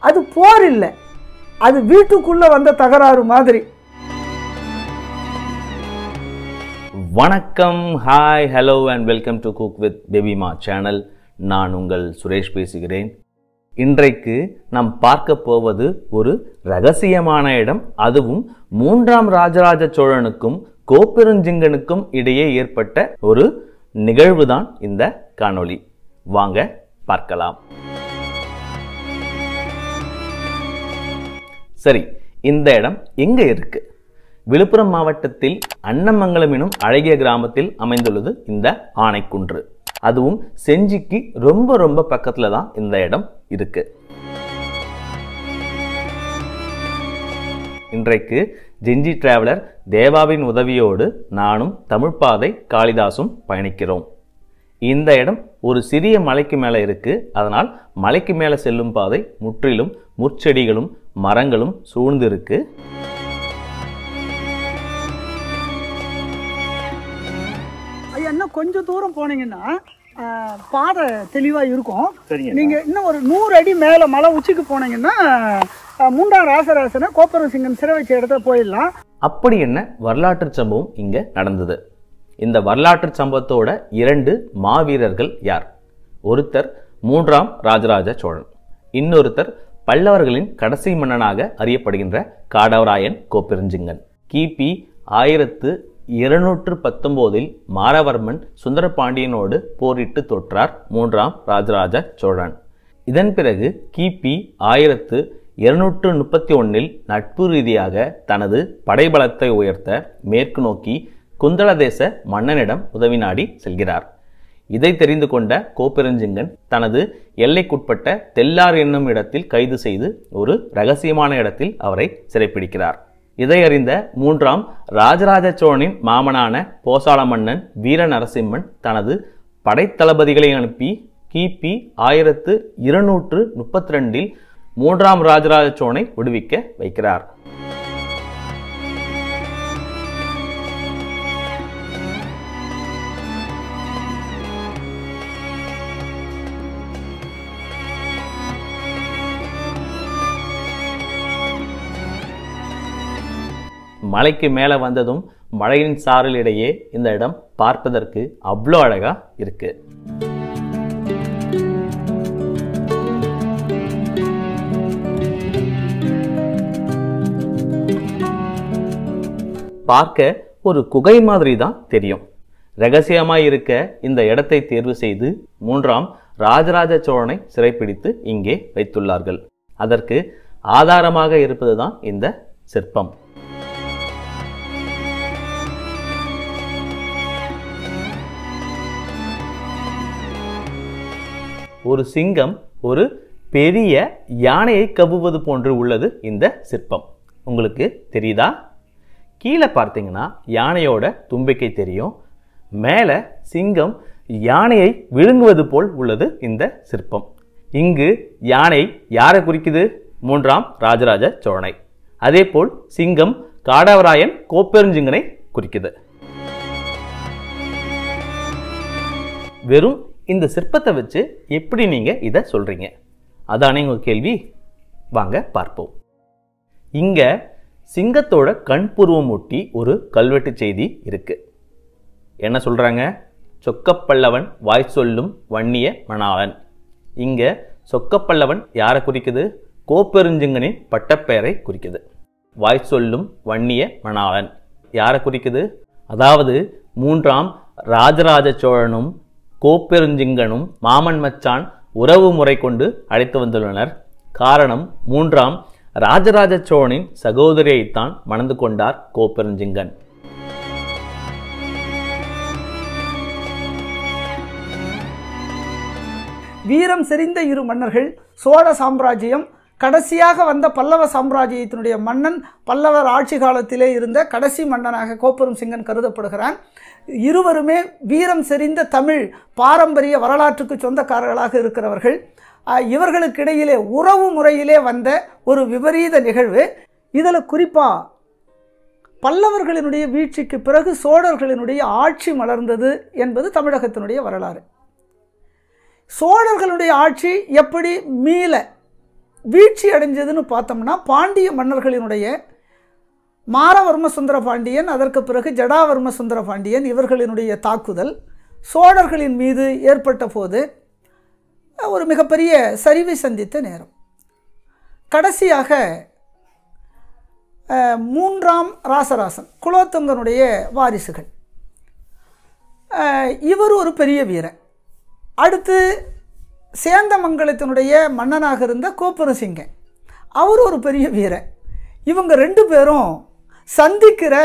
அது போர் இல்லை, அது வீட்டுக்குள்ளே வந்த தகராறு மாதிரி. வணக்கம், hi, hello and welcome to cookwithbabyma channel. நான் உங்கள் சுரேஷ் பேசுகிறேன். இன்றைக்கு நாம் பார்க்க போவது ஒரு ரகசியமான இடம். அதுவும் 3ஆம் ராஜராஜ சோழனுக்கும் கோப்பெருஞ்சிங்கனுக்கும் இடையே ஏற்பட்ட ஒரு நிகழ்வுதான் இந்த காணொளி. வாங்க பார்க்கலாம். சரி, இந்த இடம் எங்க இருக்கு? விழுப்புரம் மாவட்டத்தில் அன்னமங்கலம் எனும் அழகிய கிராமத்தில் அமைந்துள்ளது இந்த ஆனைக்குன்று. அதுவும் செஞ்சிக்கு ரொம்ப ரொம்ப பக்கத்துல தான் இந்த இடம் இருக்கு. இன்றைக்கு ஜெஞ்சி டிராவலர் தேவாவின் உதவியோடு நானும் தமிழ்பாதை காளிதாசும் பயணிக்கிறோம். இந்த இடம் ஒரு சிறிய மலைக்கு மேல இருக்கு. அதனால் மலைக்கு மேல செல்லும் பாதை முற்றிலும் முற்செடிகளும் மரங்களும் சூழ்ந்து இருக்கு. இன்னும் கொஞ்சம் தூரம் போனீங்கன்னா பாதை தெளிவாக இருக்கும். நீங்கள் இன்னும் ஒரு 100 அடி மேலே மலை உச்சிக்கு போனீங்கன்னா 3ஆம் ராஜராஜனை கோப்பெருஞ்சிங்கன் சிறை வச்ச இடத்துல போயிடலாம். அப்படி என்ன வரலாற்று சம்பவம் இங்க நடந்தது? இந்த வரலாற்று சம்பவத்தோட 2 மாவீரர்கள் யார்? ஒருத்தர் 3ஆம் ராஜராஜ சோழன், இன்னொருத்தர் பல்லவர்களின் கடைசி மன்னனாக அறியப்படுகின்ற காடவராயன் கோப்பெருஞ்சிங்கன். கிபி 1219 மாரவர்மன் சுந்தர பாண்டியனோடு போரிட்டு தோற்றார் 3ஆம் ராஜராஜ சோழன். இதன் பிறகு கிபி 1231 நட்பு ரீதியாக தனது படைபலத்தை உயர்த்த மேற்கு நோக்கி குந்தள தேச மன்னனிடம் உதவி நாடி செல்கிறார். இதை தெரிந்து கொண்ட கோப்பெருஞ்சிங்கன் தனது எல்லைக்குட்பட்ட தெல்லார் என்னும் இடத்தில் கைது செய்து ஒரு ரகசியமான இடத்தில் அவரை சிறைப்பிடிக்கிறார். இதை அறிந்த 3ஆம் ராஜராஜ சோழனின் மாமனான போசாள மன்னன் வீர நரசிம்மன் தனது படைத்தளபதிகளை அனுப்பி கிபி 1232 3ஆம் ராஜராஜ சோழனை விடுவிக்க வைக்கிறார். மலைக்கு மேலே வந்ததும் மழையின் சாரல் இடையே இந்த இடம் பார்ப்பதற்கு அவ்வளோ அழகா இருக்கு. பார்க்க ஒரு குகை மாதிரி தான் தெரியும். ரகசியமாய் இருக்க இந்த இடத்தை தேர்வு செய்து 3ஆம் ராஜராஜ சோழனை சிறைப்பிடித்து இங்கே வைத்துள்ளார்கள். அதற்கு ஆதாரமாக இருப்பதுதான் இந்த சிற்பம். ஒரு சிங்கம் ஒரு பெரிய யானையை கவ்வுவது போன்று உள்ளது இந்த சிற்பம். உங்களுக்கு தெரியுதா? கீழே பார்த்தீங்கன்னா யானையோட தும்பிக்கை தெரியும். மேலே சிங்கம் யானையை விழுங்குவது போல் உள்ளது இந்த சிற்பம். இங்கு யானை யாரை குறிக்குது? 3ஆம் ராஜராஜ சோழனை. அதே போல் சிங்கம் காடவராயன் கோப்பெருஞ்சிங்கனை குறிக்குது. வெறும் இந்த சிற்பத்தை வச்சு எப்படி நீங்க இதை சொல்றீங்க? அதானே உங்க கேள்வி. வாங்க பார்ப்போம். இங்க சிங்கத்தோட கண்புருவம் ஒட்டி ஒரு கல்வெட்டு செய்தி இருக்கு. என்ன சொல்றாங்க? சொக்கப்பல்லவன் வாய் சொல்லும் வன்னிய மணாளன். இங்க சொக்கப்பல்லவன் யாரை குறிக்குது? கோப்பெருஞ்சிங்கனின் பட்டப்பெயரை குறிக்குது. வாய் சொல்லும் வன்னிய மணாளன் யாரை குறிக்குது? அதாவது 3ஆம் ராஜராஜ சோழனும் கோப்பெருஞ்சிங்கனும் மாமன் மச்சான் உறவு முறை கொண்டு அழைத்து வந்துள்ளனர். காரணம், 3ஆம் ராஜராஜ சோழனின் சகோதரியைத்தான் மணந்து கொண்டார் கோப்பெருஞ்சிங்கன். வீரம் செறிந்த 2 மன்னர்கள். சோழ சாம்ராஜ்யம் கடைசியாக வந்த பல்லவ சாம்ராஜ்யத்தினுடைய மன்னன், பல்லவர் ஆட்சி காலத்திலே இருந்த கடைசி மன்னனாக கோப்பெருஞ்சிங்கன் கருதப்படுகிறான். இருவருமே வீரம் செறிந்த தமிழ் பாரம்பரிய வரலாற்றுக்கு சொந்தக்காரர்களாக இருக்கிறவர்கள். இவர்களுக்கிடையிலே உறவு முறையிலே வந்த ஒரு விபரீத நிகழ்வு. இதில் குறிப்பாக பல்லவர்களினுடைய வீழ்ச்சிக்கு பிறகு சோழர்களினுடைய ஆட்சி மலர்ந்தது என்பது தமிழகத்தினுடைய வரலாறு. சோழர்களுடைய ஆட்சி எப்படி மீள வீழ்ச்சி அடைஞ்சதுன்னு பார்த்தோம்னா பாண்டிய மன்னர்களினுடைய மாரவர்ம சுந்தர பாண்டியன், அதற்கு பிறகு ஜடாவர்ம சுந்தர பாண்டியன் இவர்களினுடைய தாக்குதல் சோழர்களின் மீது ஏற்பட்ட போது ஒரு மிகப்பெரிய சரிவை சந்தித்த நேரம். கடைசியாக 3ஆம் ராசராசன் குலோத்துங்கனுடைய வாரிசுகள், இவர் ஒரு பெரிய வீரன். அடுத்து சேந்தமங்கலத்தினுடைய மன்னனாக இருந்த கோப்பெருஞ்சிங்கன், அவர் ஒரு பெரிய வீரன். இவங்க 2 பேரும் சந்திக்கிற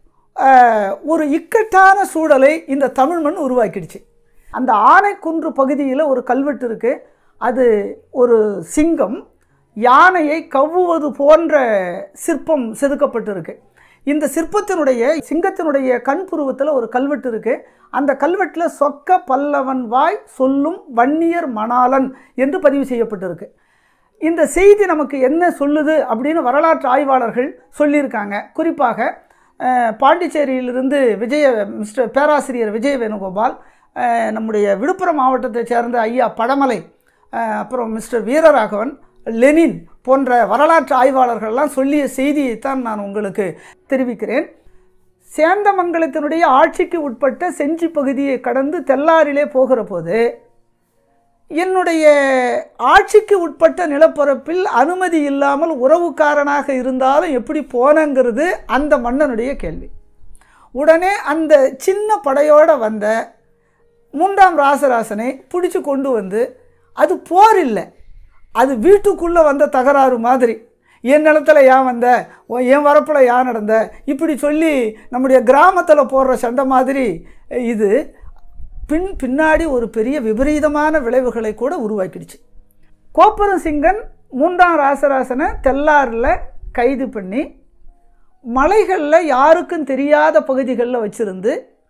ஒரு இக்கட்டான சூழலை இந்த தமிழ் மண் உருவாக்கிடுச்சு. அந்த ஆனைக்குன்று பகுதியில் ஒரு கல்வெட்டு இருக்குது. அது ஒரு சிங்கம் யானையை கவ்வுவது போன்ற சிற்பம் செதுக்கப்பட்டிருக்கு. இந்த சிற்பத்தினுடைய சிங்கத்தினுடைய கண்புருவத்தில் ஒரு கல்வெட்டு இருக்குது. அந்த கல்வெட்டில் சொக்க பல்லவன் வாய் சொல்லும் வன்னியர் மணாலன் என்று பதிவு செய்யப்பட்டிருக்கு. இந்த செய்தி நமக்கு என்ன சொல்லுது அப்படின்னு வரலாற்று ஆய்வாளர்கள் சொல்லியிருக்காங்க. குறிப்பாக பாண்டிச்சேரியிலிருந்து மிஸ்டர் பேராசிரியர் விஜய வேணுகோபால், நம்முடைய விழுப்புரம் மாவட்டத்தை சேர்ந்த ஐயா படமலை, அப்புறம் மிஸ்டர் வீரராகவன், லெனின் போன்ற வரலாற்று ஆய்வாளர்கள்லாம் சொல்லிய செய்தியைத்தான் நான் உங்களுக்கு தெரிவிக்கிறேன். சேந்தமங்கலத்தினுடைய ஆட்சிக்கு உட்பட்ட செஞ்சி பகுதியை கடந்து தெல்லாரிலே போகிற போது என்னுடைய ஆட்சிக்கு உட்பட்ட நிலப்பரப்பில் அனுமதி இல்லாமல் உறவுக்காரனாக இருந்தாலும் எப்படி போனங்கிறது அந்த மன்னனுடைய கேள்வி. உடனே அந்த சின்ன படையோடு வந்த 3ஆம் ராசராசனை பிடிச்சி கொண்டு வந்து, அது போர் இல்லை, அது வீட்டுக்குள்ளே வந்த தகராறு மாதிரி, என் நிலத்தில் ஏன் வந்த, என் வரப்பில் ஏன் நடந்த, இப்படி சொல்லி நம்முடைய கிராமத்தில் போடுற சண்டை மாதிரி இது பின்னாடி ஒரு பெரிய விபரீதமான விளைவுகளை கூட உருவாக்கிடுச்சு. கோப்பெருஞ்சிங்கன் 3ஆம் ராசராசனை தெல்லாரில் கைது பண்ணி மலைகளில் யாருக்கும் தெரியாத பகுதிகளில் வச்சுருந்து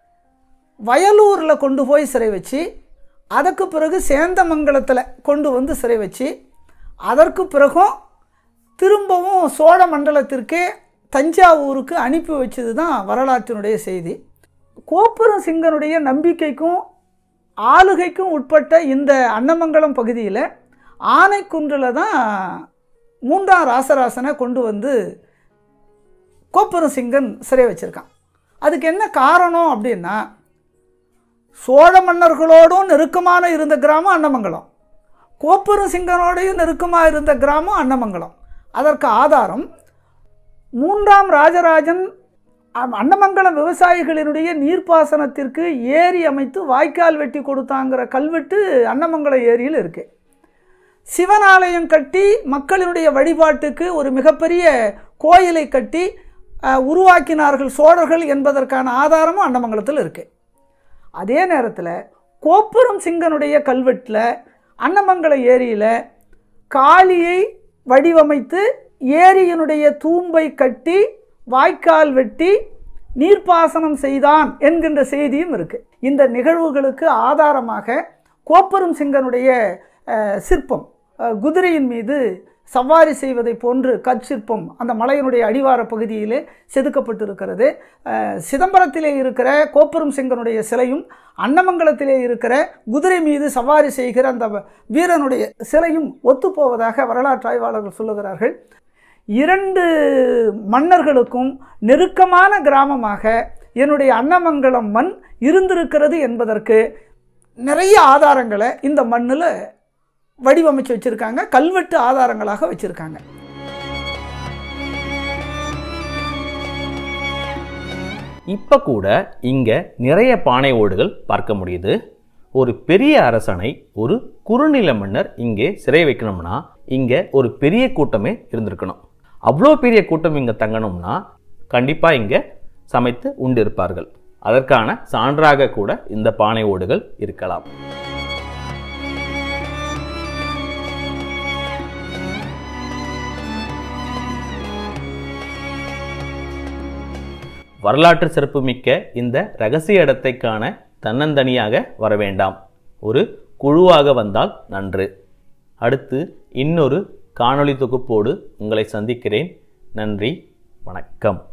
வயலூரில் கொண்டு போய் சிறை வச்சு, அதற்கு பிறகு சேந்தமங்கலத்தில் கொண்டு வந்து சிறை வச்சு, அதற்கு பிறகும் திரும்பவும் சோழ மண்டலத்திற்கே தஞ்சாவூருக்கு அனுப்பி வச்சது தான் வரலாற்றினுடைய செய்தி. கோப்பெருஞ்சிங்கனுடைய நம்பிக்கைக்கும் ஆளுகைக்கும் உட்பட்ட இந்த அன்னமங்கலம் பகுதியில் ஆனைக்குன்றில் தான் 3ஆம் ராசராசனை கொண்டு வந்து கோப்பெருஞ்சிங்கன் சிறை வச்சுருக்கான். அதுக்கு என்ன காரணம் அப்படின்னா, சோழ மன்னர்களோடும் நெருக்கமான இருந்த கிராமம் அன்னமங்கலம், கோப்பெருஞ்சிங்கனோடையும் நெருக்கமாக இருந்த கிராமம் அன்னமங்கலம். அதற்கு ஆதாரம் 3ஆம் ராஜராஜன் அன்னமங்கலம் விவசாயிகளினுடைய நீர்ப்பாசனத்திற்கு ஏரி அமைத்து வாய்க்கால் வெட்டி கொடுத்தாங்கிற கல்வெட்டு அன்னமங்கலம் ஏரியில் இருக்குது. சிவனாலயம் கட்டி மக்களினுடைய வழிபாட்டுக்கு ஒரு மிகப்பெரிய கோயிலை கட்டி உருவாக்கினார்கள் சோழர்கள் என்பதற்கான ஆதாரமும் அன்னமங்கலத்தில் இருக்குது. அதே நேரத்தில் கோப்பெருஞ்சிங்கனுடைய கல்வெட்டில் அன்னமங்கல ஏரியில் காளியை வடிவமைத்து ஏரியினுடைய தூம்பை கட்டி வாய்க்கால் வெட்டி நீர்ப்பாசனம் செய்தான் என்கின்ற செய்தியும் இருக்குது. இந்த நிகழ்வுகளுக்கு ஆதாரமாக கோப்பெருஞ்சிங்கனுடைய சிற்பம், குதிரையின் மீது சவாரி செய்வதை போன்று கற்சிற்பம் அந்த மலையினுடைய அடிவார பகுதியிலே செதுக்கப்பட்டிருக்கிறது. சிதம்பரத்திலே இருக்கிற கோப்பெருஞ்சிங்கனுடைய சிலையும் அன்னமங்கலத்திலே இருக்கிற குதிரை மீது சவாரி செய்கிற அந்த வீரனுடைய சிலையும் ஒத்துப்போவதாக வரலாற்று ஆய்வாளர்கள் சொல்லுகிறார்கள். 2 மன்னர்களுக்கும் நெருக்கமான கிராமமாக என்னுடைய அன்னமங்கலம் மண் இருந்திருக்கிறது என்பதற்கு நிறைய ஆதாரங்களை இந்த மண்ணில் வடிவமைச்சு வச்சுருக்காங்க, கல்வெட்டு ஆதாரங்களாக வச்சுருக்காங்க. இப்போ கூட இங்கே நிறைய பானை ஓடுகள் பார்க்க முடியுது. ஒரு பெரிய அரசனை ஒரு குறுநில மன்னர் இங்கே சிறை வைக்கணும்னா இங்கே ஒரு பெரிய கூட்டமே இருந்திருக்கணும். அவ்வளோ பெரிய கூட்டம் இங்கே தங்கணும்னா கண்டிப்பாக இங்கே சமைத்து உண்டு இருப்பார்கள். அதற்கான சான்றாக கூட இந்த பானை ஓடுகள் இருக்கலாம். வரலாற்று சிறப்புமிக்க இந்த இரகசிய இடத்தை காண தன்னந்தனியாக வர வேண்டாம், ஒரு குழுவாக வந்தால் நன்று. அடுத்து இன்னொரு காணொளி தொகுப்போடு உங்களை சந்திக்கிறேன். நன்றி, வணக்கம்.